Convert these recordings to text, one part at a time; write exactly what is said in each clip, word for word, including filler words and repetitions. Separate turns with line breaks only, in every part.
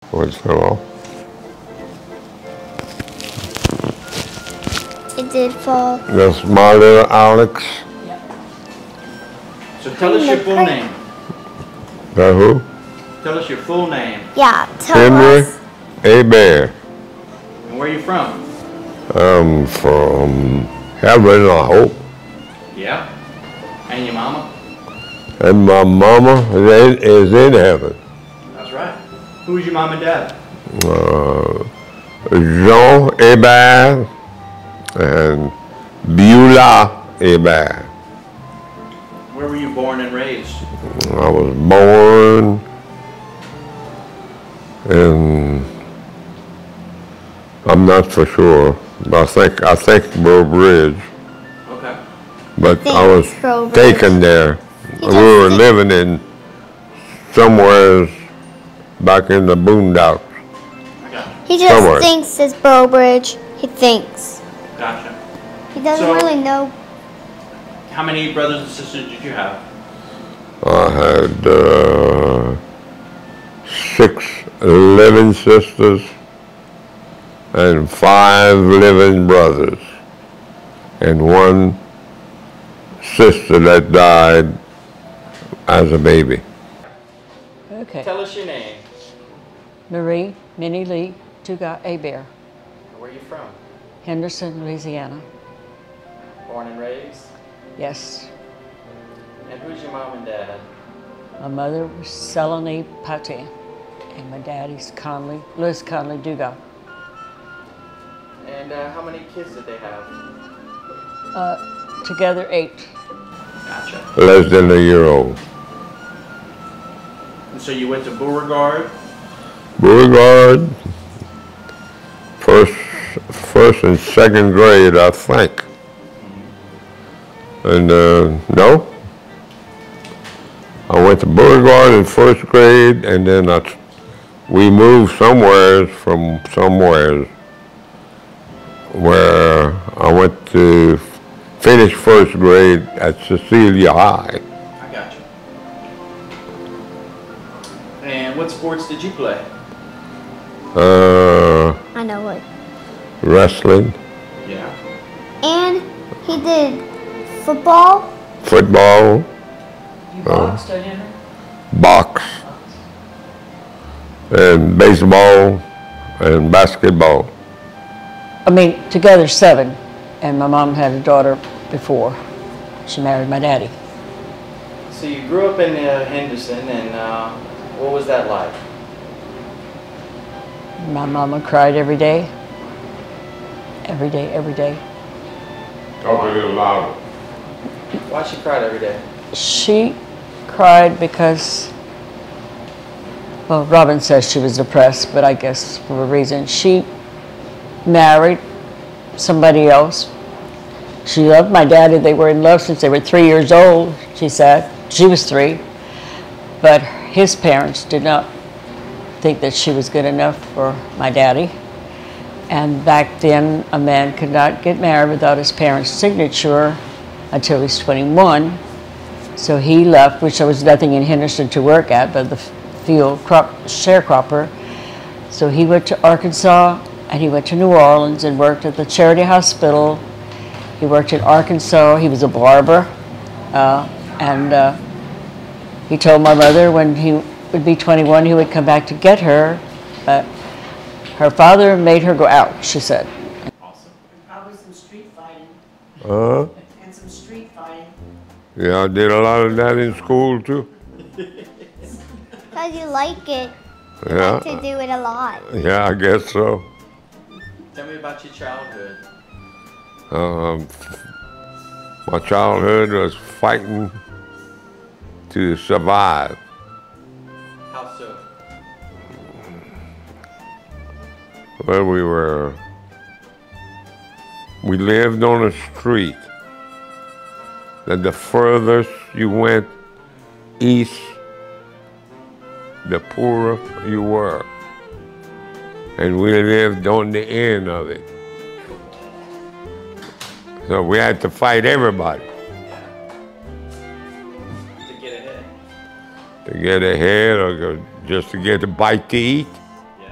What's wrong?
It did fall.
That's my little Alex.
Yep. So tell us your full name.
That who?
Tell us your full name.
Yeah, tell
Henry
us.
Hebert.
And where are you from?
I'm from heaven, I hope.
Yeah. And your mama?
And my mama is in, is in heaven.
That's right. Who's your mom and dad?
Uh, Jean Hebert and Beulah Hebert.
Where were you born and raised?
I was born in, I'm not for sure, but I think I think Burr Bridge.
Okay.
But
Think
I was
Burr Bridge.
taken there. We were living in somewhere back in the boondocks.
Okay.
He just
Somewhere.
thinks it's Bowbridge. He thinks.
Gotcha.
He doesn't
So-
really know.
How many brothers and sisters did you have?
I had uh, six living sisters and five living brothers, and one sister that died as a baby.
Okay.
Tell us your name.
Marie Minnie Lee Tuga Hebert,
Where are you from?
Henderson, Louisiana.
Born and raised?
Yes.
And who's your mom and dad?
My mother was Selene Pate, and my daddy's Conley, Louis Conley Duga.
And uh, how many kids did they have?
Uh, together eight.
Gotcha.
Less than a year old.
And so you went to Beauregard?
Beauregard, first, first and second grade, I think. And uh, no, I went to Beauregard in first grade, and then I, we moved somewhere from somewhere where I went to finish first grade at Cecilia High.
I got you. And what sports did you play?
Uh,
I know what.
wrestling,
Yeah.
And he did football.
football,
You boxed, don't you?
box, and baseball, and basketball.
I mean, together seven, and my mom had a daughter before she married my daddy.
So you grew up in uh, Henderson, and uh, what was that like?
My mama cried every day, every day, every day.
Talk a little louder.
Why she cried every day?
She cried because, well, Robin says she was depressed, but I guess for a reason. She married somebody else. She loved my daddy. They were in love since they were three years old, she said. She was three. But his parents did not think that she was good enough for my daddy. And back then, a man could not get married without his parents' signature until he's twenty-one. So he left, which there was nothing in Henderson to work at but the field crop, sharecropper. So he went to Arkansas, and he went to New Orleans and worked at the Charity Hospital. He worked in Arkansas. He was a barber. Uh, and uh, he told my mother when he would be twenty-one, he would come back to get her. But her father made her go out, she said.
Awesome.
Probably some street fighting
Uh-huh.
and some street fighting.
Yeah, I did a lot of that in school too.
Because you like it. You
Yeah,
like to do it a lot.
yeah, I guess so.
Tell me about your childhood.
Um, my childhood was fighting to survive.
How so?
Well, we were, we lived on a street that the furthest you went east, the poorer you were. And we lived on the end of it. So we had to fight everybody
To get ahead.
to get ahead or go- just to get a bite to eat.
Yeah.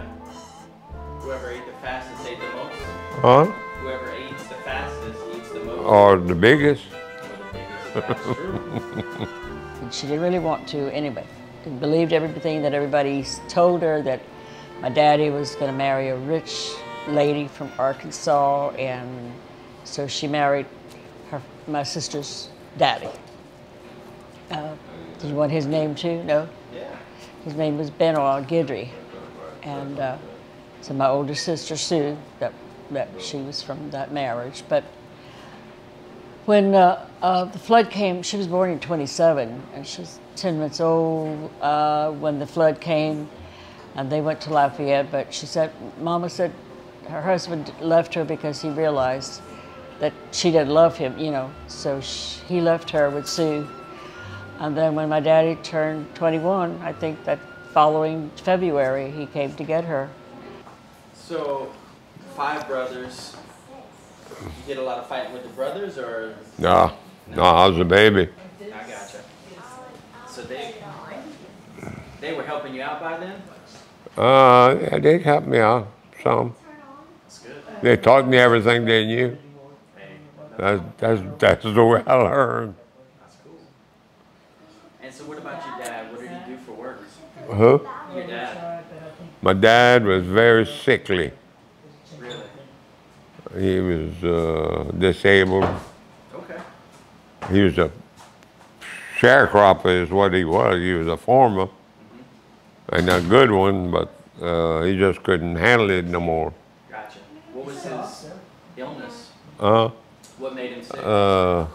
Huh?
Whoever eats the fastest eats the most.
Or the biggest.
Or the biggest. That's true.
And she didn't really want to anyway. She believed everything that everybody told her, that my daddy was going to marry a rich lady from Arkansas, and so she married her, my sister's daddy. Uh, did you want his name too? No?
Yeah.
His name was Benoit Guidry. And uh, so my older sister, Sue, that, that she was from that marriage. But when uh, uh, the flood came, she was born in twenty-seven, and she was ten months old uh, when the flood came, and they went to Lafayette. But she said, Mama said her husband left her because he realized that she didn't love him, you know, so she, he left her with Sue. And then when my daddy turned twenty-one, I think that following February, he came to get her.
So, five brothers. You did a lot of fighting with the brothers, or?
No, no, I was a baby.
I gotcha. So they they were helping you out by then?
Uh, yeah, they helped me out some.
That's good.
They taught me everything they knew.
Hey,
That's, that's, that's the way I learned.
that's cool. And so what about your dad? What did he do for work?
Huh?
Your dad?
My dad was very sickly.
Really?
He was uh, disabled.
Okay.
He was a sharecropper is what he was. He was a farmer. Mm-hmm. And a good one, but uh, he just couldn't handle it no more.
Gotcha. What was his illness?
Uh,
What made him sick?
uh,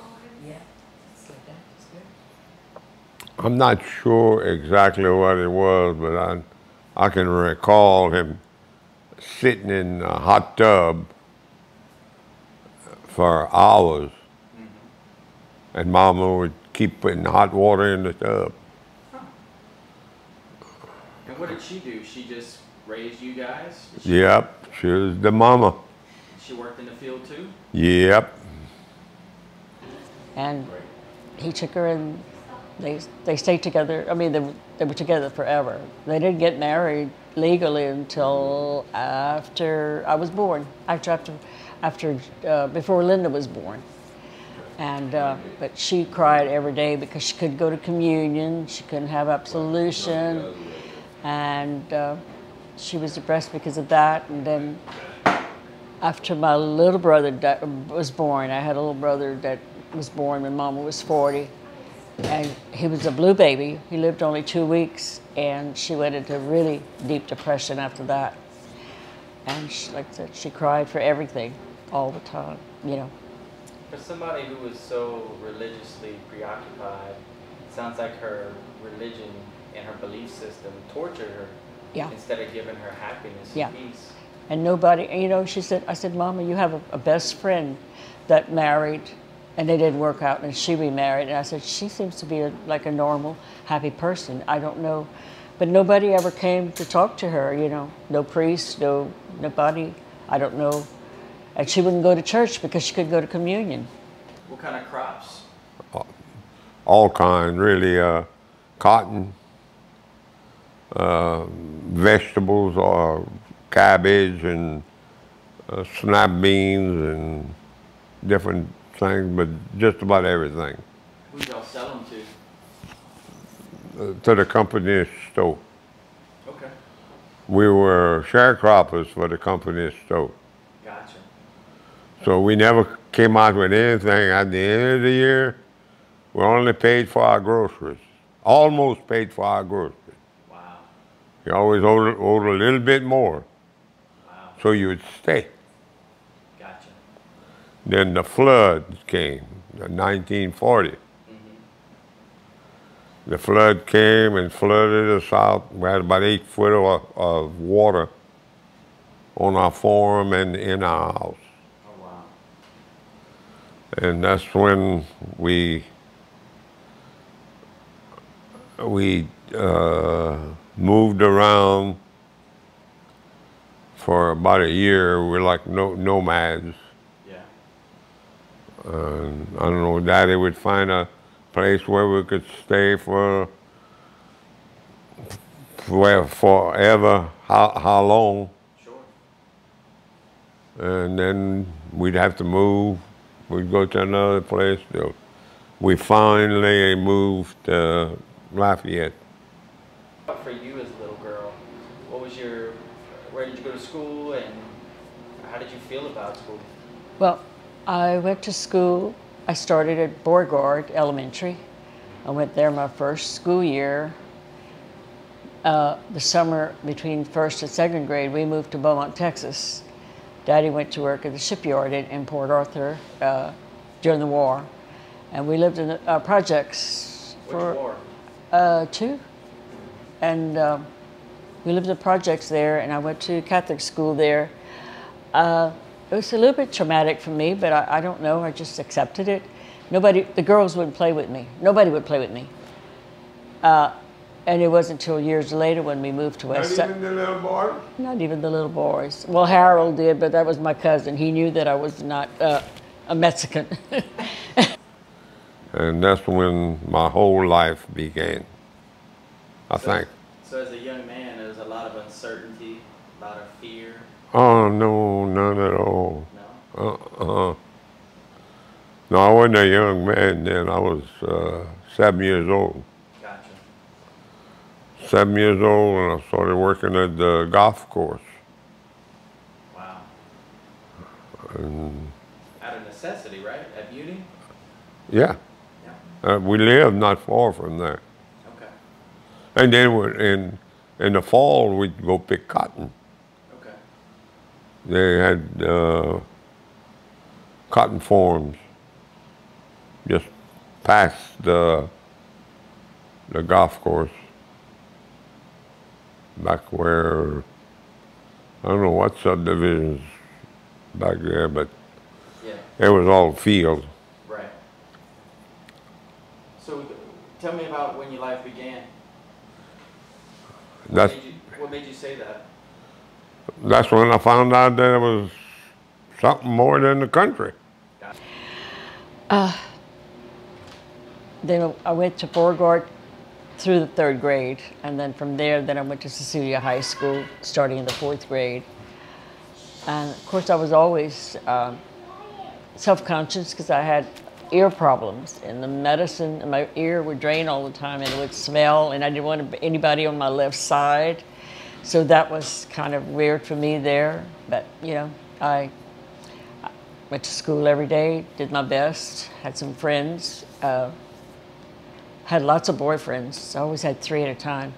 I'm not sure exactly what it was, but I, I can recall him sitting in a hot tub for hours, mm-hmm. and Mama would keep putting hot water in the tub.
Huh. And what did she do? She just raised you guys? She,
Yep, she was the mama.
She worked in the field too?
Yep.
And he took her, and they they stayed together. I mean, they, they were together forever. They didn't get married legally until after I was born, after, after, after uh, before Linda was born. And, uh, but she cried every day because she couldn't go to communion, she couldn't have absolution, and uh, she was depressed because of that. And then after my little brother was born, I had a little brother that was born when Mama was forty, and he was a blue baby. He lived only two weeks, and she went into really deep depression after that. And she, like I said, she cried for everything all the time, you know.
For somebody who was so religiously preoccupied, it sounds like her religion and her belief system tortured her,
Yeah.
instead of giving her happiness
Yeah.
and peace.
And nobody, you know, she said, I said, Mama, you have a, a best friend that married, and they didn't work out, and she remarried. And I said, she seems to be a, like a normal, happy person. I don't know. But nobody ever came to talk to her, you know. No priest, no, nobody, I don't know. And she wouldn't go to church because she couldn't go to communion.
What kind of crops?
All kinds, really. Uh, cotton, uh, vegetables, or cabbage, and uh, snap beans, and different things, but just about everything.
Who y'all sell them to?
Uh, to the company store.
Okay.
We were sharecroppers for the company store.
Gotcha.
So we never came out with anything. At the end of the year, we only paid for our groceries. Almost paid for our groceries.
Wow.
You always owed, owed a little bit more.
Wow.
So you would stay.
Gotcha.
Then the flood came, in nineteen forty.
Mm-hmm.
The flood came and flooded us out. We had about eight foot of, of water on our farm and in our house.
Oh, wow.
And that's when we we uh, moved around for about a year. We're like no, nomads.
Yeah.
And I don't know, Daddy would find a place where we could stay for, for forever, how, how long.
Sure.
and then we'd have to move. We'd go to another place. So we finally moved to Lafayette.
For you as a little girl, what was your, where did you go to school and how did you feel about school?
Well, I went to school. I started at Beauregard Elementary. I went there my first school year. Uh, the summer between first and second grade, we moved to Beaumont, Texas. Daddy went to work at the shipyard in, in Port Arthur uh, during the war. And we lived in the uh, projects
Which
for
war?
Uh, two. And um, we lived in the projects there, and I went to Catholic school there. Uh, it was a little bit traumatic for me, but I, I don't know, I just accepted it. Nobody, the girls wouldn't play with me. Nobody would play with me. Uh, and it wasn't until years later when we moved to West.
Not even the little boys?
Not even the little boys. Well, Harold did, but that was my cousin. He knew that I was not uh, a Mexican.
And that's when my whole life began, I
So-
think.
So as a young man, there was a lot of uncertainty, a lot of fear.
Oh, no, none at all.
No?
Uh-uh. No, I wasn't a young man then. I was uh, seven years old.
Gotcha.
Seven years old, and I started working at the golf course.
Wow.
And
Out of necessity, right? At Beauty?
yeah,
Yeah.
uh, we lived not far from there.
Okay.
And then we- in in the fall, we'd go pick cotton.
Okay.
They had uh, cotton farms just past the the golf course, back where I don't know what subdivisions back there, but
Yeah.
it was all field.
Right. So tell me about when your life began. What
That's
made you, what made you say that?
that's when I found out that it was something more than the country.
Then I went to Beauregard through the third grade, and then from there, then I went to Cecilia High School, starting in the fourth grade. And of course, I was always um, self-conscious because I had ear problems, and the medicine in my ear would drain all the time, and it would smell, and I didn't want anybody on my left side. So that was kind of weird for me there. But you know, I went to school every day, did my best, had some friends. Uh, Had lots of boyfriends. I always had three at a time.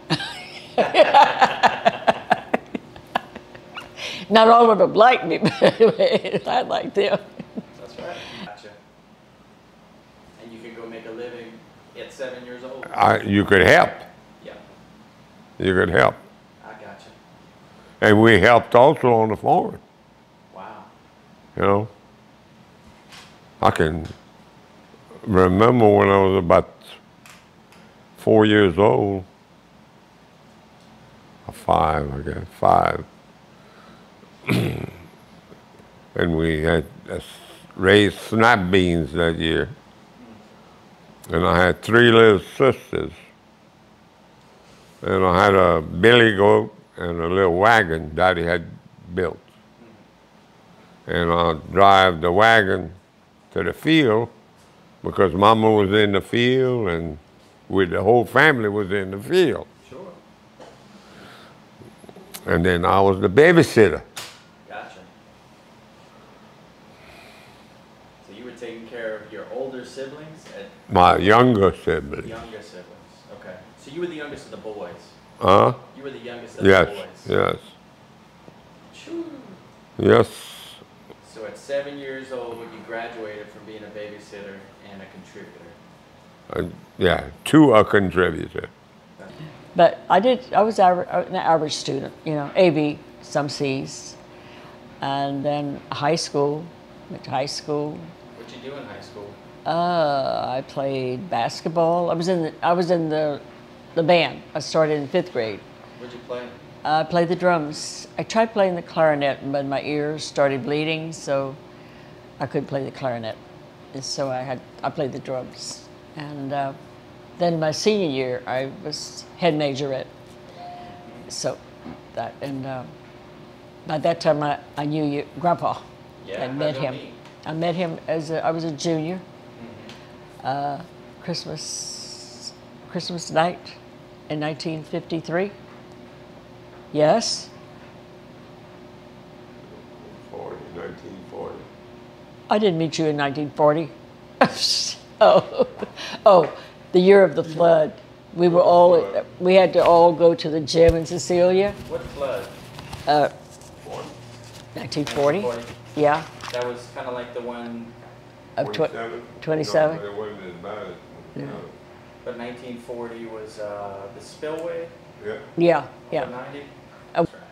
Not all of them liked me, but I liked them.
That's right. Gotcha. And you could go make a living at seven years old.
I, you could help.
Yeah.
You could help.
I gotcha.
And we helped also on the farm,
Wow.
you know. I can remember when I was about four years old, or five, I guess, five. And we had uh, raised snap beans that year. And I had three little sisters. And I had a billy goat and a little wagon Daddy had built. And I'd drive the wagon to the field because Mama was in the field and with the whole family was in the field.
Sure.
And then I was the babysitter.
Gotcha. So you were taking care of your older siblings and
My younger sibling.
younger siblings. Okay. So you were the youngest of the boys.
Huh?
You were the youngest of
Yes,
the boys.
yes,
Shoo.
yes.
So at seven years old, you graduated from being a babysitter and a contributor.
Uh, yeah, to a contributor.
But I did, I was aver- an average student, you know, A B, some C's. And then high school, went to high school.
What'd you do in high school?
Uh, I played basketball. I was in the, I was in the, the band. I started in fifth grade.
What'd you play?
I played the drums. I tried playing the clarinet, but my ears started bleeding, so I couldn't play the clarinet. And so I had, I played the drums. And uh, then my senior year, I was head majorette. So that, and uh, By that time, I, I knew you, Grandpa.
Yeah,
I met
how'd y'all
him.
meet?
I met him as a, I was a junior.
Mm-hmm.
Uh, Christmas, Christmas night in nineteen fifty-three. Yes.
forty, nineteen forty.
I didn't meet you in nineteen forty. oh, oh, the year of the flood. We were all, we had to all go to the gym in Cecilia.
What flood?
Uh,
forty?
nineteen forty.
nineteen forty?
Yeah.
That was kind of like the one,
Of tw-
twenty-seven?
twenty-seven.
No, it wasn't as bad as,
Yeah.
no.
but nineteen forty was uh, the spillway.
Yeah.
Yeah,
Yeah.
yeah.
ninety.
Oh.
That's right.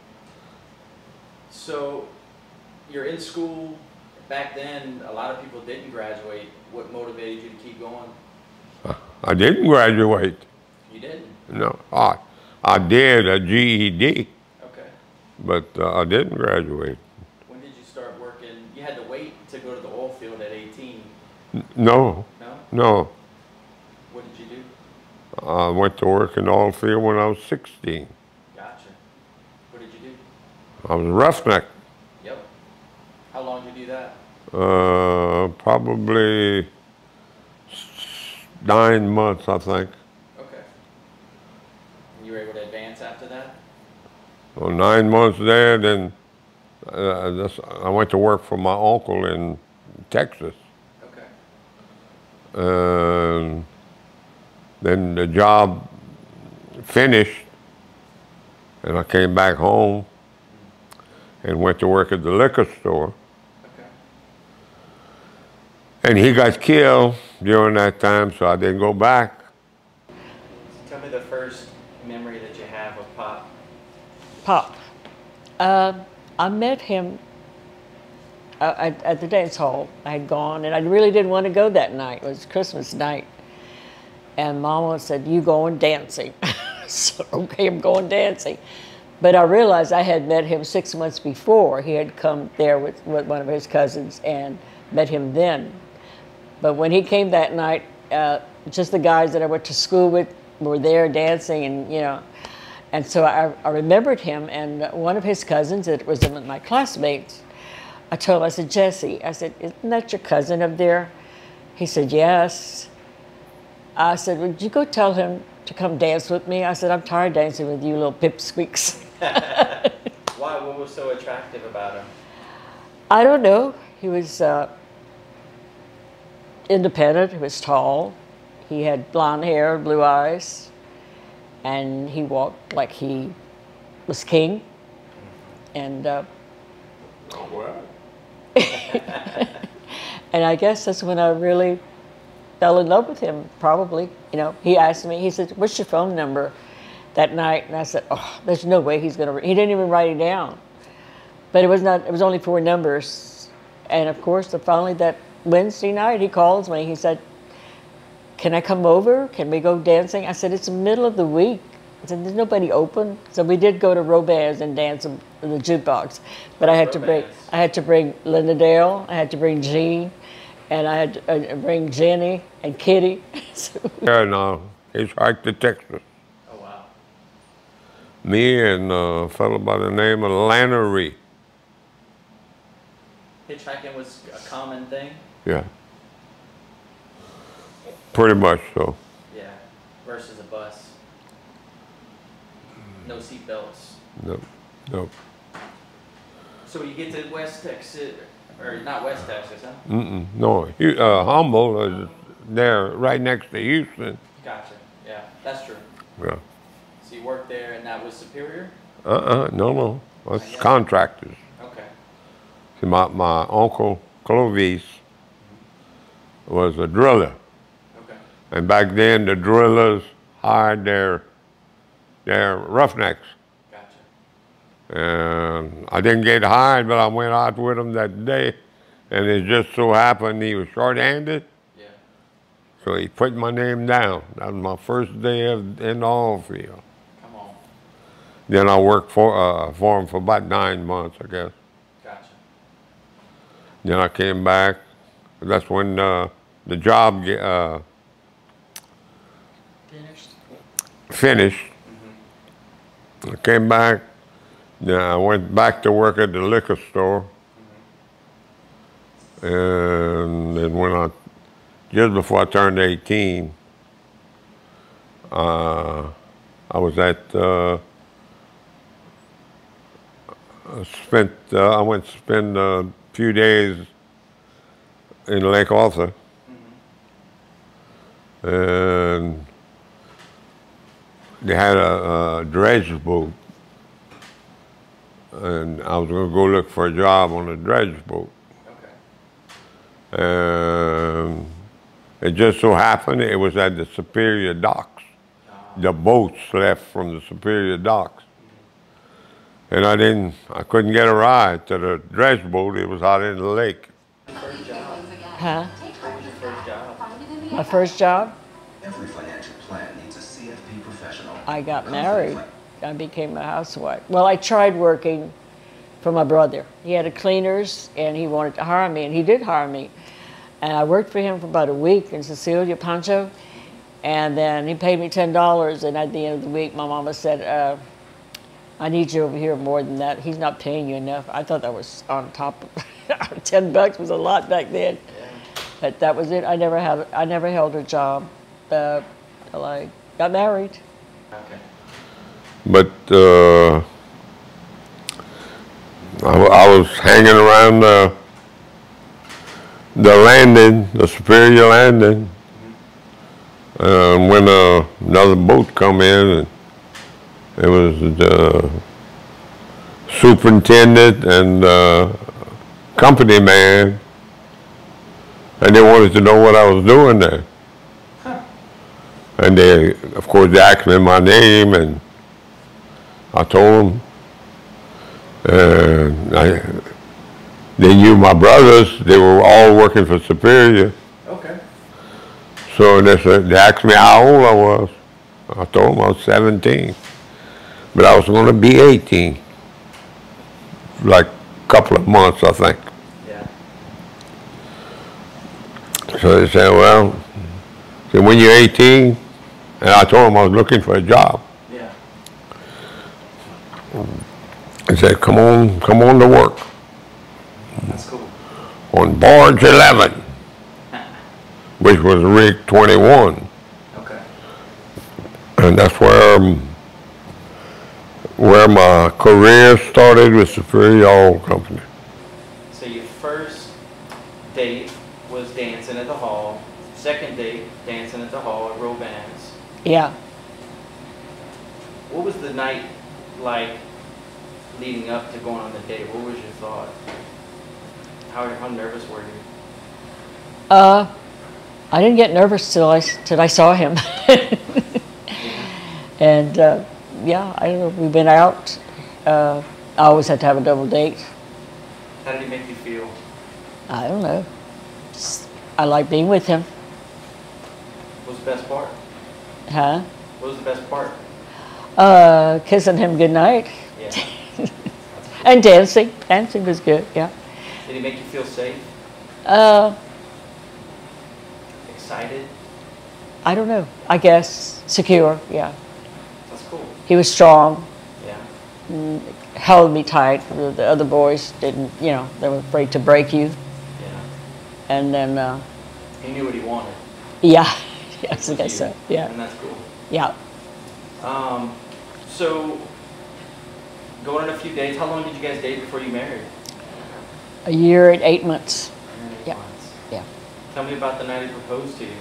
So you're in school. Back then, a lot of people didn't graduate. What motivated you to keep going?
I didn't graduate.
You didn't.
No, I, I did a G E D,
Okay.
but uh, I didn't graduate.
When did you start working? You had to wait to go to the oil field at eighteen.
N- No,
No?
no.
What did you do?
I went to work in the oil field when I was sixteen.
Gotcha. What did you do?
I was a roughneck.
Yep. How long did you do that?
Uh, probably s- nine months, I think.
Okay. And you were able to advance after that?
So nine months there, then uh, this, I went to work for my uncle in Texas.
Okay.
And then the job finished, and I came back home and went to work at the liquor store.
Okay.
And he got killed during that time, so I didn't go back.
So tell me the first memory that you have of Pop.
Pop. Uh, I met him uh, at, at the dance hall. I had gone, and I really didn't want to go that night. It was Christmas night. And Mama said, "You going dancing?" So, okay, I'm going dancing. But I realized I had met him six months before. He had come there with, with one of his cousins and met him then. But when he came that night, uh, just the guys that I went to school with were there dancing, and you know, and so I, I remembered him. And one of his cousins, that was one of my classmates, I told him, I said, "Jesse," I said, "isn't that your cousin up there?" He said, "Yes." I said, "Would you go tell him to come dance with me?" I said, "I'm tired dancing with you little pipsqueaks."
Why? What was so attractive about him?
I don't know. He was uh, independent. He was tall. He had blonde hair, blue eyes, and he walked like he was king. And uh,
Oh, well.
and I guess that's when I really fell in love with him. Probably, you know. He asked me. He said, "What's your phone number?" That night, and I said, "Oh, there's no way he's gonna." He didn't even write it down. But it was not. It was only four numbers, and of course, the, finally that Wednesday night, he calls me. He said, "Can I come over? Can we go dancing?" I said, "It's the middle of the week." I said, "There's nobody open." So we did go to Robin's and dance in the jukebox, but I had to bring.
Robin's?
I had to bring Linda Dale. I had to bring Jean, and I had to uh, bring Jenny and Kitty. So,
Yeah, no, hitchhiked to Texas.
Oh, wow.
Me and a fellow by the name of Lannery.
Hitchhiking was a common thing?
Yeah. Pretty much so.
Yeah. Versus a bus. No seat belts.
No, no.
So you get to West Texas, or not West Texas, huh?
Mm-mm, no. Hu- Uh, Humboldt is there right next to Houston.
Gotcha. Yeah, that's true.
Yeah.
So you worked there, and that was Superior?
Uh-uh, no, no. That's contractors.
Okay.
See, my, my uncle Clovis was a driller.
Okay.
And back then, the drillers hired their, their roughnecks.
Gotcha.
And I didn't get hired, but I went out with him that day. And it just so happened he was short-handed.
Yeah.
So he put my name down. That was my first day of, in the oil field.
Come on.
Then I worked for, uh, for him for about nine months, I guess.
Gotcha.
Then I came back. That's when uh, the job ge- uh,
finished.
finished.
Mm-hmm.
I came back, Now, I went back to work at the liquor store. And then when I, just before I turned eighteen, uh, I was at, uh, I spent, uh, I went to spend a few days in Lake Arthur. Mm-hmm. And they had a, a dredge boat. And I was going to go look for a job on a dredge boat. Okay. And it just so happened it was at the Superior Docks. Oh. The boats left from the Superior Docks. Mm-hmm. And I didn't, I couldn't get a ride to the dredge boat. It was out in the lake.
Huh?
What was your first job?
My first job?
Every financial plan needs a C F P professional.
I got married. I became a housewife. Well, I tried working for my brother. He had a cleaners, and he wanted to hire me, and he did hire me. And I worked for him for about a week in Cecilia, Pancho, and then he paid me ten dollars, and at the end of the week, my mama said, uh, I need you over here more than that. He's not paying you enough. I thought that was on top of, ten bucks was a lot back then. Yeah. But that was it. I never had, I never held a job uh, till I got married.
Okay.
But uh, I, I was hanging around the, the landing, the Superior landing, mm-hmm. uh, when uh, another boat come in, and it was the superintendent and uh, company man, and they wanted to know what I was doing there. Huh. And they, of course, they asked me my name, and I told them, and I, they knew my brothers. They were all working for Superior.
Okay.
So they said, they asked me how old I was. I told them I was seventeen, but I was going to be eighteen, like a couple of months, I think.
Yeah.
So they said, well, so when you're eighteen, and I told them I was looking for a job. He said, come on, come on to work.
That's cool.
On barge eleven, which was rig twenty-one.
Okay.
And that's where, um, where my career started with Superior Oil Company.
So your first date was dancing at the hall. Second date, dancing at the hall at Roban's.
Yeah.
What was the night like leading up to going on the date? What was your thought? How, how nervous were you?
Uh, I didn't get nervous till I, till I saw him. And uh, yeah, I don't know, we went out. Uh, I always had to have a double date.
How did he make you feel?
I don't know. Just, I like being with him.
What was the best part?
Huh?
What was the best part?
Uh, kissing him goodnight.
Yeah.
And dancing. Dancing was good, yeah.
Did he make you feel safe?
Uh,
Excited?
I don't know. I guess secure, yeah.
That's cool.
He was strong.
Yeah.
Mm, held me tight. The, the other boys didn't, you know, they were afraid to break you.
Yeah.
And then, uh,
He knew what he wanted.
yeah, yes, I guess so, yeah.
And that's cool.
Yeah.
Um, so, going on a few dates, how long did you guys date before you married?
A year and eight months.
Eight
Yeah.
months.
Yeah.
Tell me about the night he proposed to you.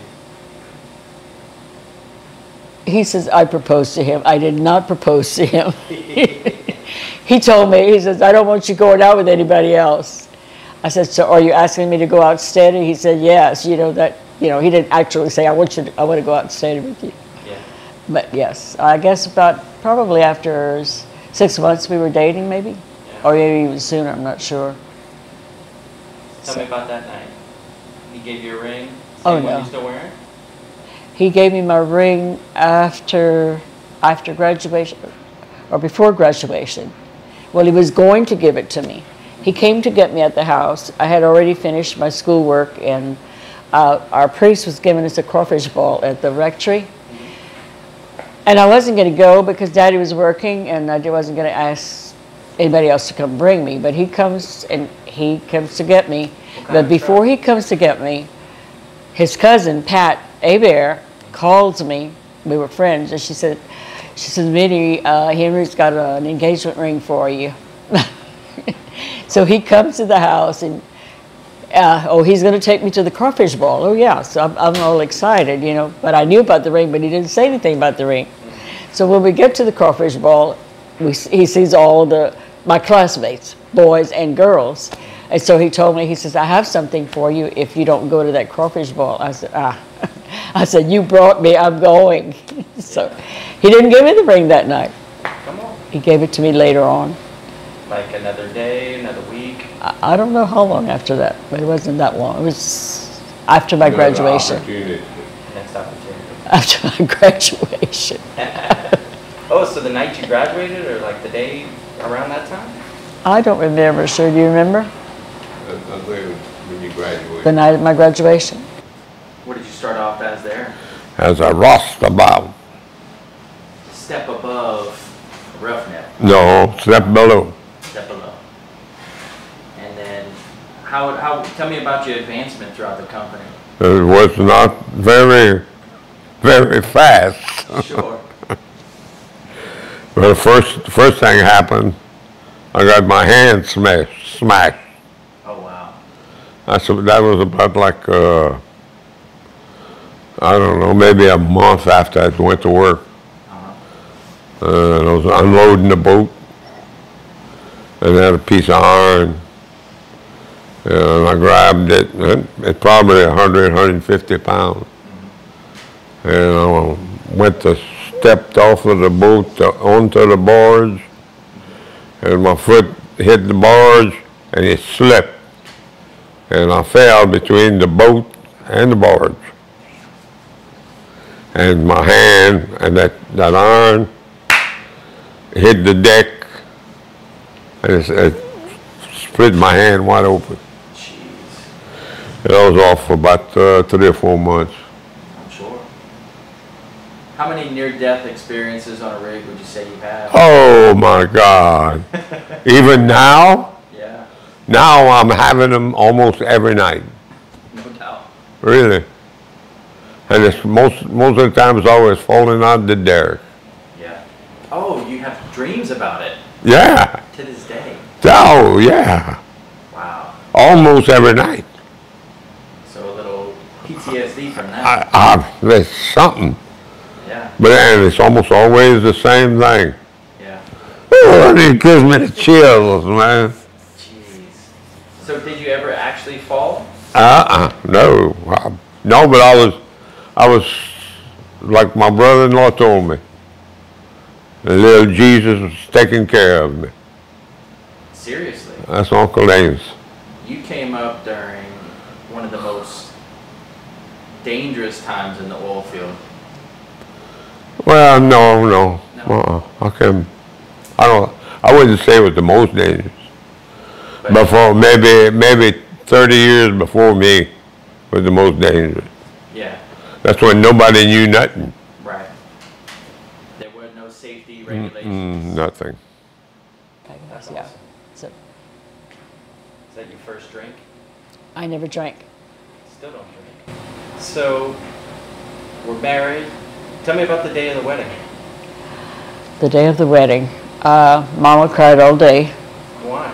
He says, I proposed to him. I did not propose to him. He told me, he says, I don't want you going out with anybody else. I said, so are you asking me to go out steady? He said, yes. You know, that, you know, he didn't actually say, I want you to, I want to go out steady with you.
Yeah.
But yes, I guess about probably after six months we were dating maybe.
Yeah.
Or maybe even sooner, I'm not sure.
Tell
So-
me about that night. He gave you a ring. Same
Oh,
one
no.
you still wearing?
He gave me my ring after after graduation, or before graduation. Well, he was going to give it to me. He came to get me at the house. I had already finished my schoolwork, and uh, our priest was giving us a crawfish ball at the rectory. And I wasn't going to go because Daddy was working, and I wasn't going to ask anybody else to come bring me, but he comes and he comes to get me.
What kind
But
of
before
truck?
he comes to get me, his cousin Pat Hebert calls me. We were friends, and she said, "She said, Minnie, uh, Henry's got an engagement ring for you." So he comes to the house, and uh, oh, he's going to take me to the crawfish ball. Oh yeah, so I'm, I'm all excited, you know. But I knew about the ring, but he didn't say anything about the ring. So when we get to the crawfish ball, we, he sees all the my classmates, boys and girls. And so he told me, he says, "I have something for you if you don't go to that crawfish ball." I said, ah. I said, "You brought me, I'm going." So he didn't give me the ring that night.
Come on.
He gave it to me later on.
Like another day, another week.
I, I don't know how long after that, but it wasn't that long. It was after my graduation.
Next opportunity.
After my graduation.
Oh, so the night you graduated, or like the day around that time?
I don't remember, sir. Do you remember?
I believe when you graduated.
The night of my graduation.
What did you start off as there?
As a roustabout.
Step above roughneck.
No, step below.
Step below. And then, how, how, tell me about your advancement throughout the company.
It was not very, very fast.
Sure.
Well, the first, the first thing happened, I got my hand smashed, smashed.
Oh, wow.
That's, that was about like, uh, I don't know, maybe a month after I went to work.
Uh-huh.
Uh, and I was unloading the boat, and I had a piece of iron, and I grabbed it, and it's probably one hundred, one hundred fifty pounds. Mm-hmm. And I went to, stepped off of the boat to, onto the barge, and my foot hit the barge, and it slipped. And I fell between the boat and the barge. And my hand and that, that iron hit the deck, and it, it split my hand wide open.
Jeez.
And I was off for about uh, three or four months.
I'm sure. How many near-death experiences on a rig would you say you've had?
Oh my God. Even now?
Yeah,
Now I'm having them almost every night.
no doubt.
Really. And it's most, most of the time it's always falling out the derrick.
Yeah. Oh, you have dreams about it
Yeah.
to this day.
Oh, yeah.
Wow.
Almost every night.
So a little P T S D from that.
I, I, there's something.
Yeah,
But and it's almost always the same thing.
yeah.
Oh, it gives me the chills, man.
Jeez. So did you ever actually fall?
Uh-uh, no. I, no, but I was, I was, like my brother-in-law told me, the little Jesus was taking care of me.
Seriously?
That's Uncle Ames.
You came up during one of the most dangerous times in the oil field.
Well, no, no.
No.
Uh-uh. I can, I don't, I wouldn't say it was the most dangerous.
But
Before, maybe, maybe thirty years before me was the most dangerous.
yeah,
That's when nobody knew nothing.
right. There were no safety
Mm,
regulations.
nothing.
That's
Yeah.
awesome.
So
Is that your first drink?
I never drank.
Still don't drink. So, we're married. Tell me about the day of the wedding.
The day of the wedding, uh, Mama cried all day.
Why?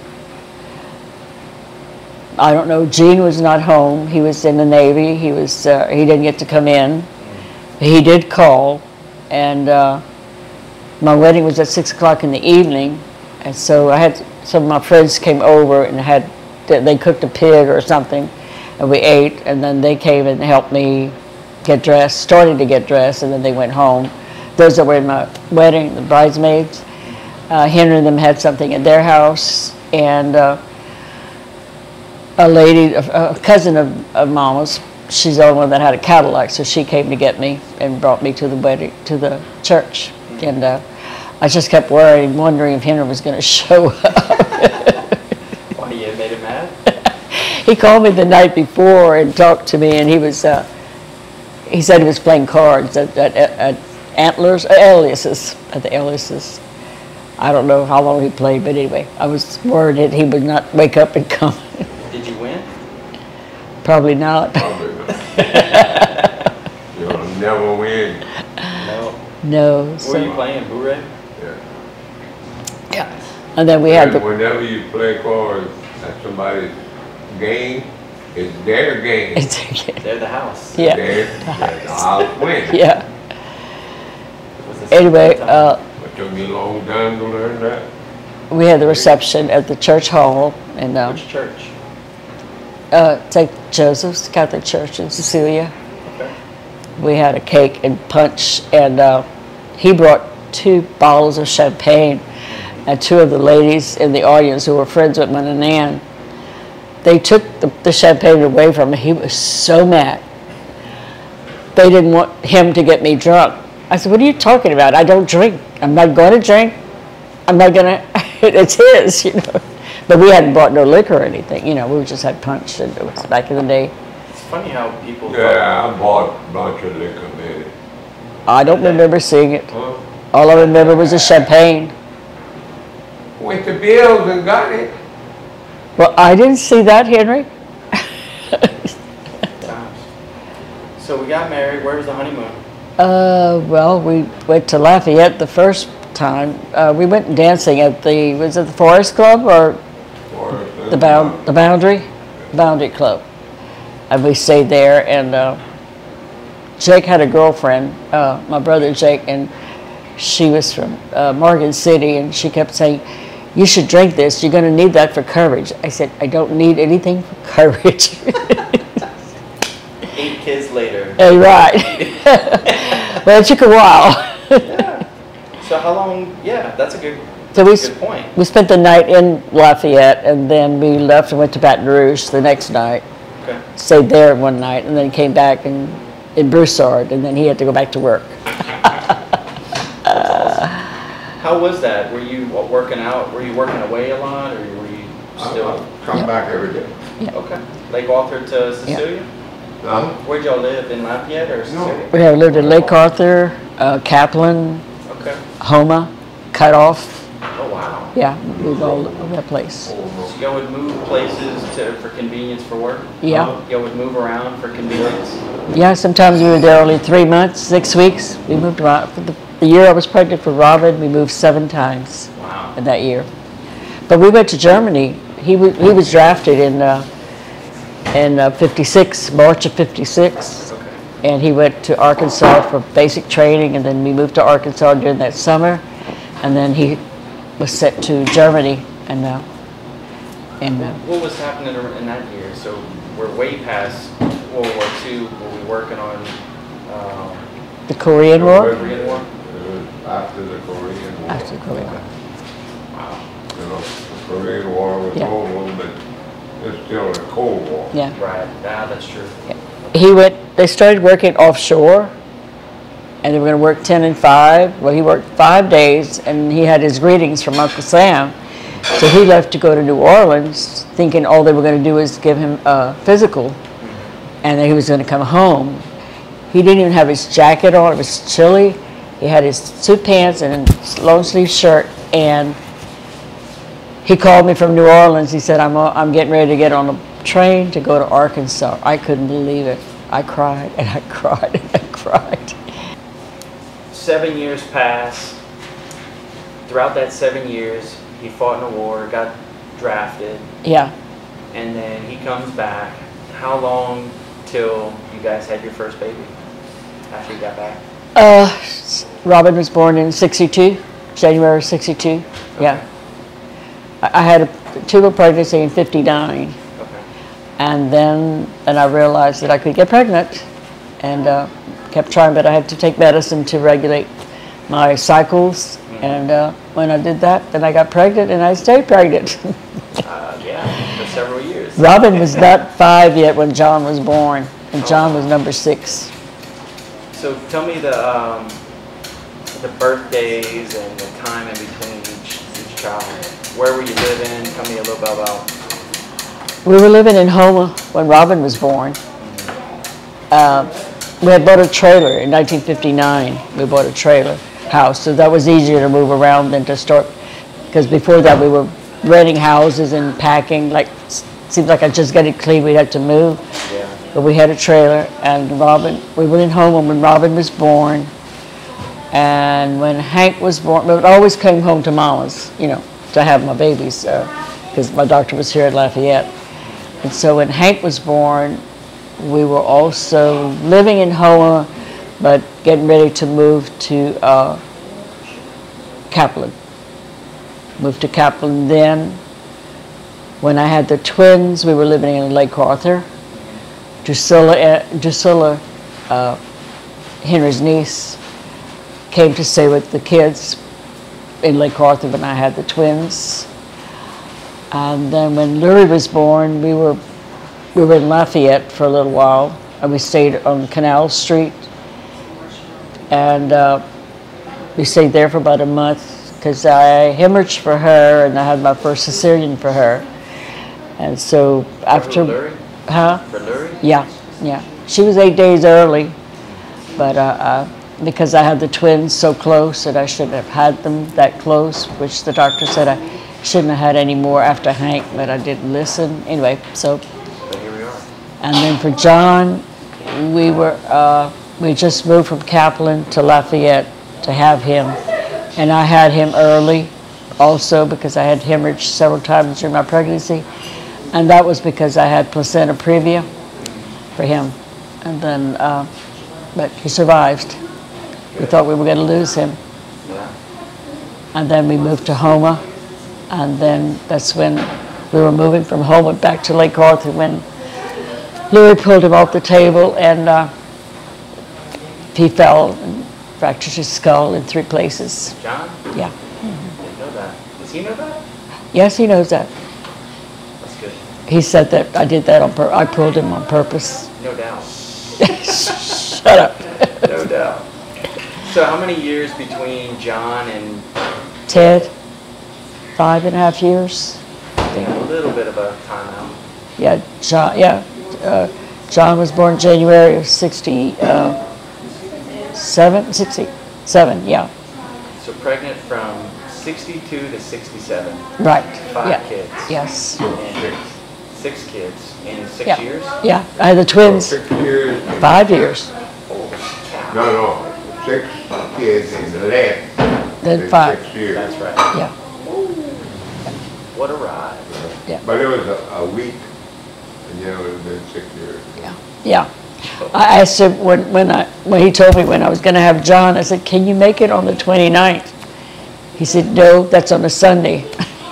I don't know. Gene was not home. He was in the Navy. He was. Uh, he didn't get to come in. He did call, and uh, my wedding was at six o'clock in the evening, and so I had some of my friends came over and had they cooked a pig or something, and we ate, and then they came and helped me get dressed, starting to get dressed, and then they went home. Those that were in my wedding, the bridesmaids, uh, Henry and them had something at their house, and. Uh, A lady, a cousin of, of Mama's, she's the only one that had a Cadillac, so she came to get me and brought me to the wedding, to the church. Mm-hmm. And uh, I just kept worrying, wondering if Henry was going to show up.
Why, you made him mad?
He called me the night before and talked to me, and he was, uh, he said he was playing cards at, at, at Antlers, uh, Aliases, at the Aliases. I don't know how long he played, but anyway, I was worried that he would not wake up and come.
Did you win?
Probably not.
Probably not. You'll never win.
No.
No.
Who
So,
were you playing? Bure?
Yeah.
yeah. And then we had the,
Whenever you play cards at somebody's game, it's their game.
They're the house.
yeah.
Their, their house win.
Yeah.
Was this
Anyway,
a good time?
uh,
It took me a long time to learn that.
we had the reception at the church hall in uh,
Which church?
uh, Saint Joseph's Catholic Church in Cecilia.
Okay.
We had a cake and punch, and uh, he brought two bottles of champagne, and two of the ladies in the audience who were friends with Min and Ann, they took the, the champagne away from him. He was so mad. They didn't want him to get me drunk. I said, what are you talking about? I don't drink. I'm not going to drink. I'm not going to, it's his, you know. But we hadn't bought no liquor or anything, you know, we just had punch, and it was back in the day.
It's funny how people.
Yeah, I bought a bunch of liquor, maybe.
I don't remember seeing it.
Huh?
All I remember was the champagne.
Went to Bill's and got it.
Well, I didn't see that, Henry.
Times. So we got married. Where was the honeymoon?
Uh, well, we went to Lafayette the first time. Uh, we went dancing at the, was it the Forest Club or the, bound, the Boundary? Boundary Club. And we stayed there, and uh, Jake had a girlfriend, uh, my brother Jake, and she was from uh, Morgan City, and she kept saying, you should drink this, you're going to need that for courage. I said, I don't need anything for courage.
Eight kids later.
Hey, right. Well, it took a while.
Yeah. So how long? Yeah, that's a good.
So we,
good point.
we spent the night in Lafayette, and then we left and went to Baton Rouge the next night.
Okay.
Stayed there one night, and then came back and, in Broussard, and then he had to go back to work.
How was that? Were you working out? Were you working away a lot, or were you still?
I come
Yeah.
back every day.
Okay. Lake Arthur to Cecilia?
Huh?
Where'd y'all live, in Lafayette or Cecilia?
We have lived in Lake Arthur, uh, Kaplan,
Okay.
Homa, Cut Off.
Oh, wow.
Yeah, we've all over that place.
So y'all would move places to for convenience for work?
Yeah.
Y'all would move around for convenience?
Yeah, sometimes we were there only three months, six weeks. We moved around. For the, the year I was pregnant for Robin, we moved seven times
Wow.
in that year. But we went to Germany. He, w he was drafted in, uh, in uh, fifty-six, March of fifty-six.
Okay.
And he went to Arkansas for basic training, and then we moved to Arkansas during that summer. And then he was sent to Germany, and uh, and uh,
What was happening in that year? So we're way past World War Two. Were we working on um,
the Korean War.
Korean War?
It was after the Korean War.
After the Korean War.
Wow.
You know, the Korean War was
Yeah.
over, but it's still a Cold War.
Yeah.
Right. Ah, that's true.
He went. They started working offshore, and they were going to work ten and five. Well, he worked five days, and he had his greetings from Uncle Sam. So he left to go to New Orleans, thinking all they were going to do was give him a physical, and then he was going to come home. He didn't even have his jacket on. It was chilly. He had his suit pants and a long sleeve shirt, and he called me from New Orleans. He said, I'm, uh, I'm getting ready to get on a train to go to Arkansas. I couldn't believe it. I cried, and I cried, and I cried.
Seven years passed. Throughout that seven years, he fought in a war, got drafted,
Yeah.
and then he comes back. How long till you guys had your first baby after you got back?
Uh, Robin was born in sixty-two, January sixty-two. Yeah. I, I had a tubal pregnancy in fifty-nine.
Okay.
And then and I realized that I could get pregnant, and uh, kept trying, but I had to take medicine to regulate my cycles. Mm-hmm. And uh, when I did that, then I got pregnant, and I stayed pregnant.
uh, yeah, for several years.
Robin was not five yet when John was born, and John was number six.
So tell me the um, the birthdays and the time in between each each child. Where were you living? Tell me a little bit about.
We were living in Homa when Robin was born. Uh, we had bought a trailer in nineteen fifty-nine. We bought a trailer house, so that was easier to move around than to start because before that we were renting houses and packing. Like, seems like I just got it clean. We'd have to move,
Yeah.
but we had a trailer. And Robin, we were in home when Robin was born, and when Hank was born, but I always came home to Mama's, you know, to have my babies, because uh, my doctor was here at Lafayette. And so when Hank was born, we were also living in Houma, but getting ready to move to uh, Kaplan. Moved to Kaplan then. When I had the twins, we were living in Lake Arthur. Drusilla, uh, Drusilla uh, Henry's niece, came to stay with the kids in Lake Arthur when I had the twins. And then when Lurie was born, we were we were in Lafayette for a little while, and we stayed on Canal Street. And uh, we stayed there for about a month because I hemorrhaged for her, and I had my first cesarean for her. And so after,
For Lurie?
huh?
For Lurie?
Yeah, yeah. She was eight days early, but uh, uh, because I had the twins so close, and I shouldn't have had them that close, which the doctor said I shouldn't have had any more after Hank, but I didn't listen. Anyway, so.
But here we are.
And then for John, we were, uh, we just moved from Kaplan to Lafayette to have him. And I had him early also because I had hemorrhage several times during my pregnancy. And that was because I had placenta previa for him. And then, uh, but he survived. We thought we were going to lose him.
Yeah.
And then we moved to Houma. And then that's when we were moving from Houma back to Lake Arthur when Lurie pulled him off the table, and uh, he fell and fractured his skull in three places.
John?
Yeah.
Didn't know that. Does he know that?
Yes, he knows that.
That's good.
He said that I did that on purpose. I pulled him on purpose.
No doubt.
Shut up.
No doubt. So how many years between John and
Ted, five and a half years.
a little bit of a timeout?
Yeah, John. Yeah, uh, John was born January of sixty-seven. sixty-seven. Yeah.
So pregnant from sixty-two to sixty-seven.
Right.
Five
yeah.
kids.
Yes.
And six kids in six
Yeah.
years?
Yeah. I had the twins.
Six years.
Five years.
Holy cow.
No, no. Six kids in left.
Then
in
five.
Six years.
That's right.
Yeah.
What a ride.
But it was a, a week, and then it would have been six years.
Yeah. Yeah. I asked him when, when I when he told me when I was going to have John, I said, "Can you make it on the twenty-ninth?" He said, "No, that's on a Sunday."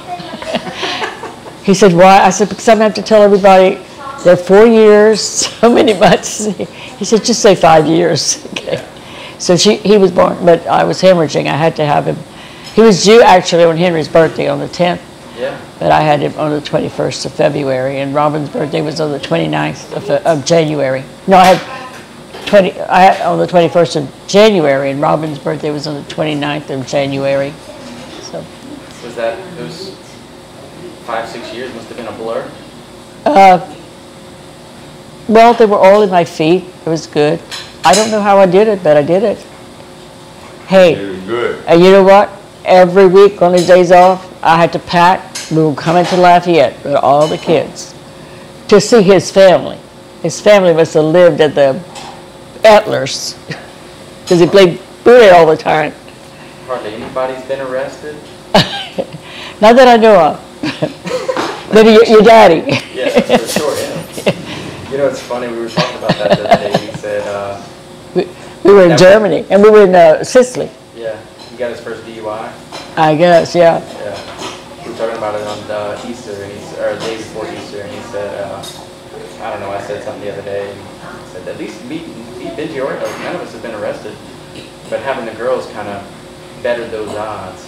He said, "Why?" I said, "Because I'm going to have to tell everybody they're four years, so many months." He said, "Just say five years." Okay. So she, he was born, but I was hemorrhaging. I had to have him. He was due actually on Henry's birthday on the tenth.
Yeah.
But I had him on the twenty-first of February, and Robin's birthday was on the twenty-ninth of, of January. No, I had twenty. I had on the twenty-first of January, and Robin's birthday was on the twenty-ninth of January. So,
Was that, those five, six years must have been a blur?
uh, well, they were all in my feet. It was good. I don't know how I did it, but I did it. Hey,
It was good.
and you know what? Every week on his days off, I had to pack. We were coming to Lafayette with all the kids to see his family. His family must have lived at the Antlers because he played booty all the time.
Hardly anybody's been arrested?
Not that I know of. Maybe your, your daddy.
Yeah, for sure, yeah. You know, it's funny, we were talking about that the other day. He said, uh,
we, we were in Germany, and we were in uh, Sicily.
yeah, he got his first D U I.
I guess, yeah.
Yeah. We were talking about it on uh, Easter, and he, or the day before Easter, and he said, uh, I don't know, I said something the other day, and he said, at least me, me Benji, or none of us have been arrested, but having the girls kind of bettered those odds.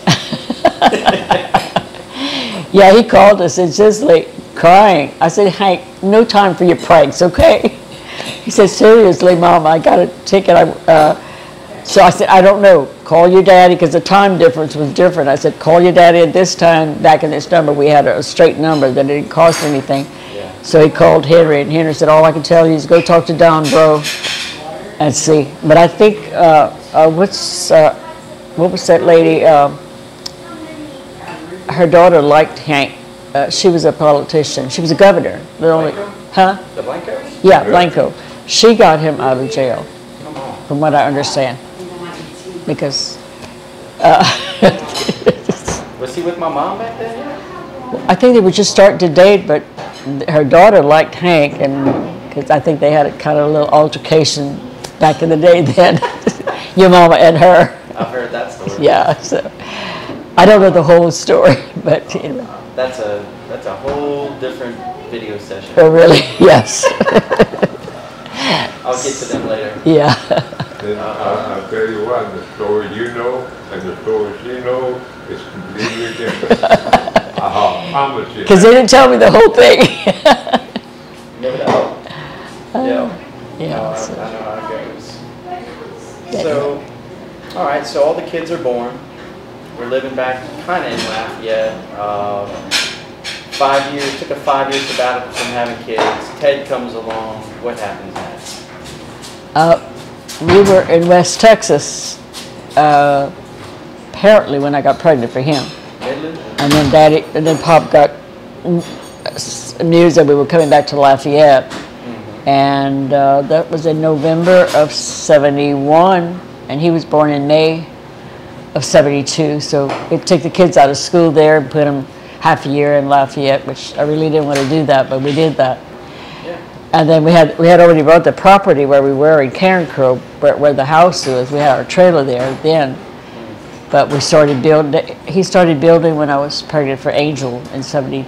Yeah, he called us in Sicily crying. I said, Hank, no time for your pranks, okay? He said, seriously, Mom, I got a ticket. I, uh, so I said, I don't know. Call your daddy, because the time difference was different. I said, call your daddy at this time. Back in this number, we had a straight number that didn't cost anything.
Yeah.
So he called Henry, and Henry said, all I can tell you is go talk to Don, bro, and see. But I think, uh, uh, what's, uh, what was that lady? Uh, her daughter liked Hank. Uh, she was a politician. She was a governor. The only,
Blanco?
huh?
The Blancos?
Yeah, Blanco. She got him out of jail,
Come on.
from what I understand, because uh,
Was he with my mom back then?
I think they were just starting to date, but her daughter liked Hank, and because I think they had a kind of a little altercation back in the day then, your mama and her.
I've heard that story.
Yeah, so I don't know the whole story, but you know.
That's a that's a whole different video session.
Oh, really? Yes.
I'll get to them later.
Yeah.
And I, I'll tell you what, the story you know and the story she knows is completely different. I promise you.
Because they didn't tell me the whole thing.
No doubt. Yeah.
Yeah.
No, I,
so-
I know how it goes. So, all right. So all the kids are born. We're living back kind of in Lafayette. Um, five years. Took a five-year sabbatical from having kids. Ted comes along. What happens next?
Uh, we were in West Texas, uh, apparently when I got pregnant for him.
Midland.
And then Daddy, and then Pop got n- s- news that we were coming back to Lafayette.
Mm-hmm.
And uh, that was in November of seventy-one, and he was born in May of seventy-two. So we took the kids out of school there and put them half a year in Lafayette, which I really didn't want to do that, but we did that.
Yeah.
And then we had we had already bought the property where we were in Carencro, where, where the house was. We had our trailer there then. But we started building, he started building when I was pregnant for Angel in seventy,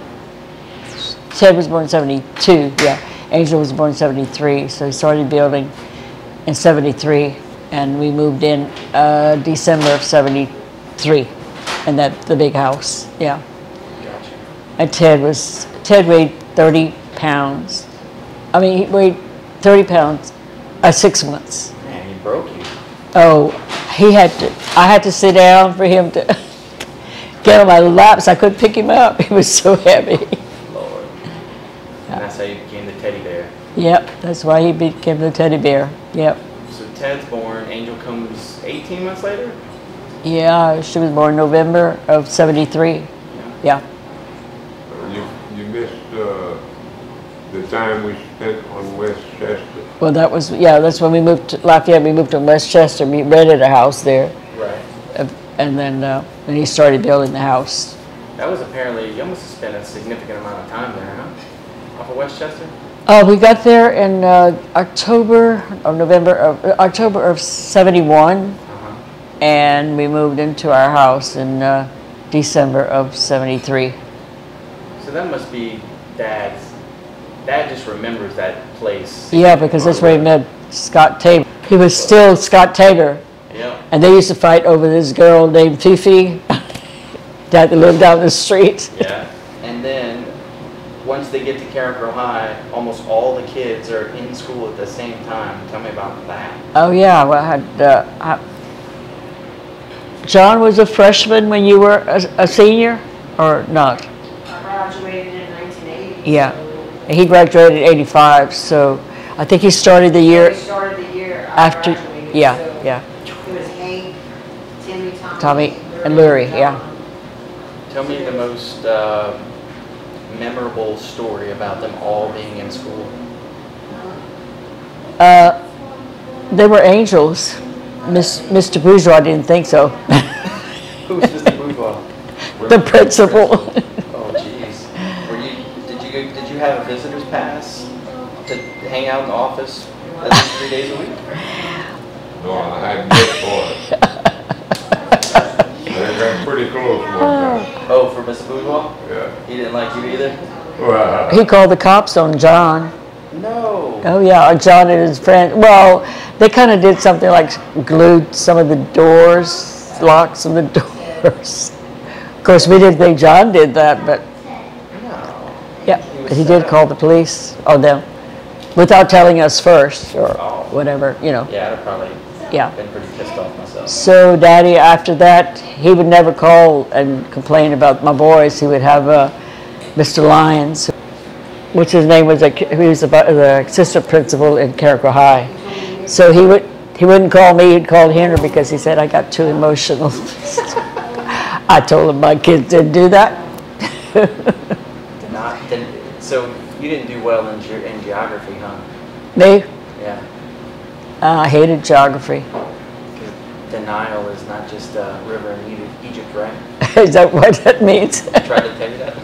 Ted was born in seventy-two, yeah. Angel was born in seventy-three, so he started building in seventy-three, and we moved in uh, December of seventy-three, and that, the big house, yeah.
Gotcha.
And Ted was, Ted weighed thirty pounds. I mean, he weighed thirty pounds at six months.
Man, he broke you.
Oh, he had to, I had to sit down for him to get on my lap, so I couldn't pick him up. He was so heavy.
Lord. And that's how you became the teddy bear.
Yep, that's why he became the teddy bear. Yep.
So Ted's born. Angel comes eighteen months later.
Yeah, she was born November of seventy-three. Yeah.
You, you missed uh, the time we spent on West Chester.
Well, that was, yeah, that's when we moved to Lafayette. We moved to Westchester. We rented a house there.
Right.
Uh, And then uh, and he started building the house.
That was apparently, you must have spent a significant amount of time there, huh? Off of Westchester?
Uh, we got there in uh, October or November of uh, October of seventy-one,
Uh-huh.
and we moved into our house in uh, December of seventy-three.
So that must be Dad's, Dad just remembers that place.
Yeah, because that's where he met Scott Tabor. He was still Scott Tabor,
Yeah.
and they used to fight over this girl named Fifi that lived down the street.
Yeah. And then, once they get to Carencro High, almost all the kids are in school at the same time. Tell me about that.
Oh yeah, well, I had uh, I, John was a freshman when you were a, a senior, or not?
I graduated in nineteen eighty.
Yeah.
so
He graduated in eighty-five, so I think he started the
We
year
started the year I
after.
graduated.
Yeah,
so
yeah.
It was Hank, Timmy, Tommy,
Tommy, and Lurie, yeah.
Tell me the most uh, memorable story about them all being in school.
Uh, they were angels. Miss Mister Bourgeois didn't think so.
Who's Mister Bourgeois?
The principal.
Oh, jeez. Were you? Did you? Did you have a visitor's pass to hang out in the office at least three days a week?
No, I had good for it. They got pretty close one time.
Oh, for Mister Bourgeois?
Yeah.
He didn't like you either.
Well,
He called the cops on John.
No.
Oh yeah, on John and his friend. Well, they kind of did something like glued some of the doors, locked some of the doors. Of course, we didn't think John did that, but
No.
yeah,
He was
he
set
did
up.
call the police on them without telling us first or
Oh.
whatever, you know.
Yeah, I'd have probably
Yeah.
been pretty pissed off myself.
So Daddy, after that, he would never call and complain about my boys. He would have uh, Mister Lyons, which his name was, a, he was about the assistant principal in Carencro High. So he would he wouldn't call me. He'd call Henry because he said I got too emotional. I told him my kids didn't do that.
Did not, didn't, so you didn't do well in, ge in geography, huh?
Me?
Yeah.
Uh, I hated geography.
The Nile is not just a river in Egypt, Egypt, right?
Is that what that means?
I tried to tell you that.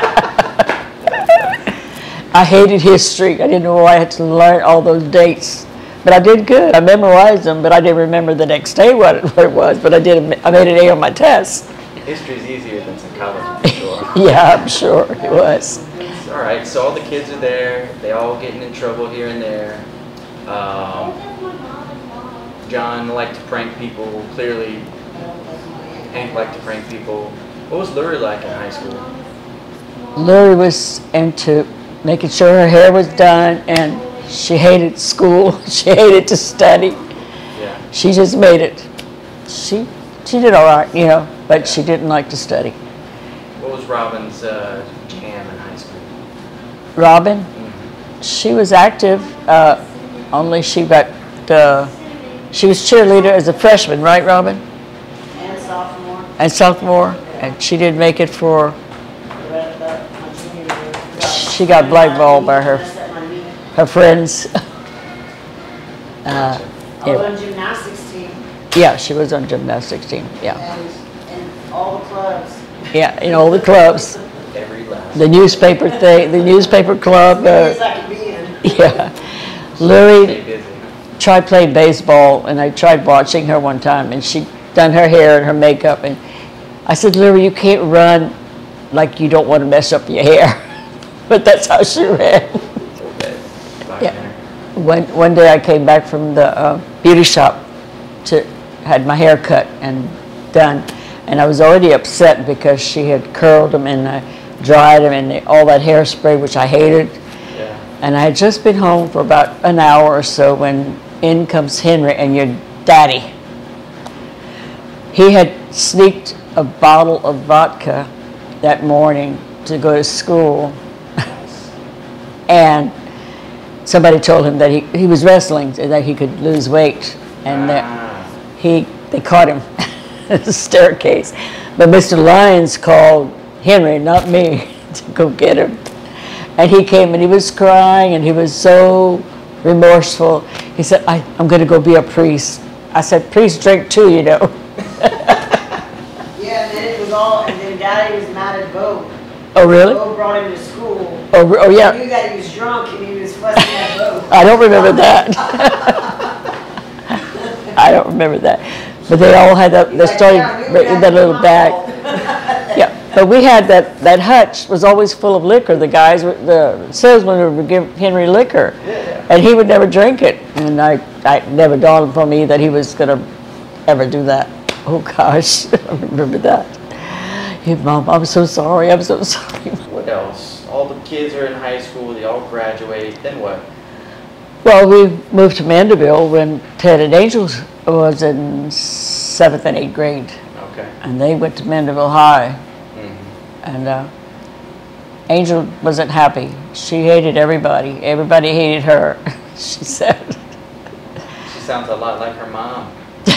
I hated history. I didn't know why I had to learn all those dates. But I did good. I memorized them, but I didn't remember the next day what it, what it was. But I did. I made an A on my test.
History's easier than psychology, for sure.
Yeah, I'm sure it was.
All right, so all the kids are there. They all getting in trouble here and there. Um, John liked to prank people. Clearly, Hank liked to prank people. What was Luri like in high school?
Luri was into making sure her hair was done, and she hated school. She hated to study.
Yeah.
She just made it. She she did all right, you know, but she didn't like to study.
What was Robin's uh, jam in high school?
Robin,
Mm-hmm.
she was active, uh, only she got, uh, she was cheerleader as a freshman, right, Robin?
And sophomore.
And sophomore, and she didn't make it for, she got blackballed by her her friends. uh,
I was
yeah.
on gymnastics team
Yeah, she was on gymnastics team. Yeah,
and, and all the clubs.
yeah, in all the clubs,
Every last.
the newspaper thing, the newspaper club.
As
Uh,
I could be in.
yeah,
Stay
Luri
busy.
tried playing baseball, and I tried watching her one time, and she done her hair and her makeup, and I said, Luri, you can't run like you don't want to mess up your hair, but that's how she ran.
Okay.
Yeah. One, one day I came back from the uh, beauty shop to had my hair cut and done, and I was already upset because she had curled them and uh, dried them and all that hairspray, which I hated.
Yeah.
And I had just been home for about an hour or so when in comes Henry and your daddy. He had sneaked a bottle of vodka that morning to go to school, and somebody told him that he, he was wrestling, that he could lose weight, and that
Ah.
he they caught him at the staircase. But Mister Lyons called Henry, not me, to go get him. And he came and he was crying and he was so remorseful. He said, I, I'm going to go be a priest. I said, priests drink too, you know.
Yeah, and then it was all, and then Daddy was mad at Bo.
Oh, really?
Bo brought him to school.
Oh, re- oh
He
yeah.
knew that he was drunk and he was fussing at Bo.
I don't remember that. I don't remember that. But they all had that, they
He's like,
started
"Yeah, I knew
bringing
that
that
was
little
my
bag.
fault."
Yeah, but we had that, that hutch was always full of liquor. The guys, were- the salesman would give Henry liquor, and he would never drink it. And I, I never dawned upon me that he was going to ever do that. Oh gosh, I remember that. Hey, Mom, I'm so sorry, I'm so sorry.
What else? All the kids are in high school. They all graduate. Then what?
Well, we moved to Mandeville when Ted and Angel was in seventh and eighth grade,
Okay.
and they went to Mandeville High.
Mm-hmm.
And uh, Angel wasn't happy. She hated everybody. Everybody hated her, she said.
She sounds a lot like her mom.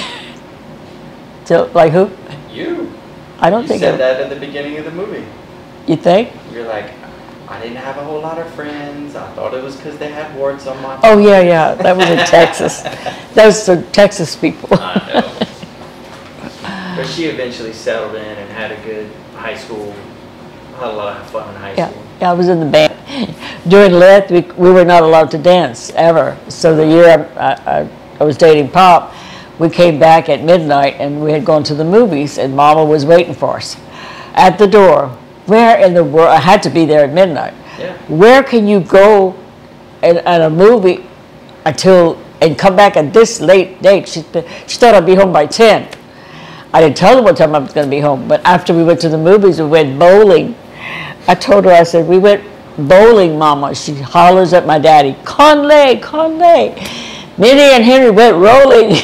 So, like who?
You.
I don't
You
think
said
it-
that at the beginning of the movie.
You think?
You're like, I didn't have a whole lot of friends. I thought it was because they had warts on my.
Oh yeah, yeah. That was in Texas. That was the Texas people.
I know. But she eventually settled in and had a good high school. Had a lot of fun in high
Yeah,
school.
yeah. I was in the band. During Lent, we, we were not allowed to dance ever. So the year I, I, I was dating Pop, we came back at midnight and we had gone to the movies, and Mama was waiting for us at the door. Where in the world? I had to be there at midnight.
Yeah.
Where can you go at, at a movie until and come back at this late date? She, she thought I'd be home by ten. I didn't tell her what time I was going to be home, but after we went to the movies, we went bowling. I told her, I said, we went bowling, Mama. She hollers at my daddy, Conley, Conley. Minnie and Henry went rolling.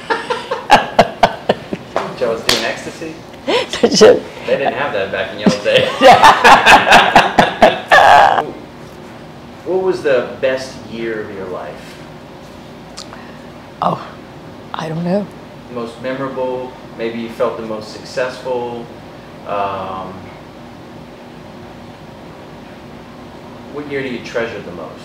Joe was doing ecstasy.
She-
They didn't have that back in your day. What was the best year of your life?
oh, I don't know.
Most memorable? Maybe you felt the most successful? Um, what year do you treasure the most?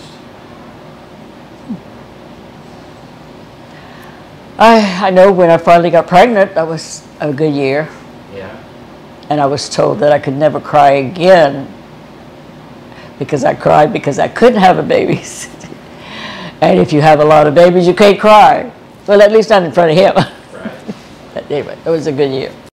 I, I know when I finally got pregnant, that was a good year.
Yeah.
And I was told that I could never cry again because I cried because I couldn't have a baby. And if you have a lot of babies, you can't cry. Well, at least not in front of him.
Right.
But anyway, it was a good year.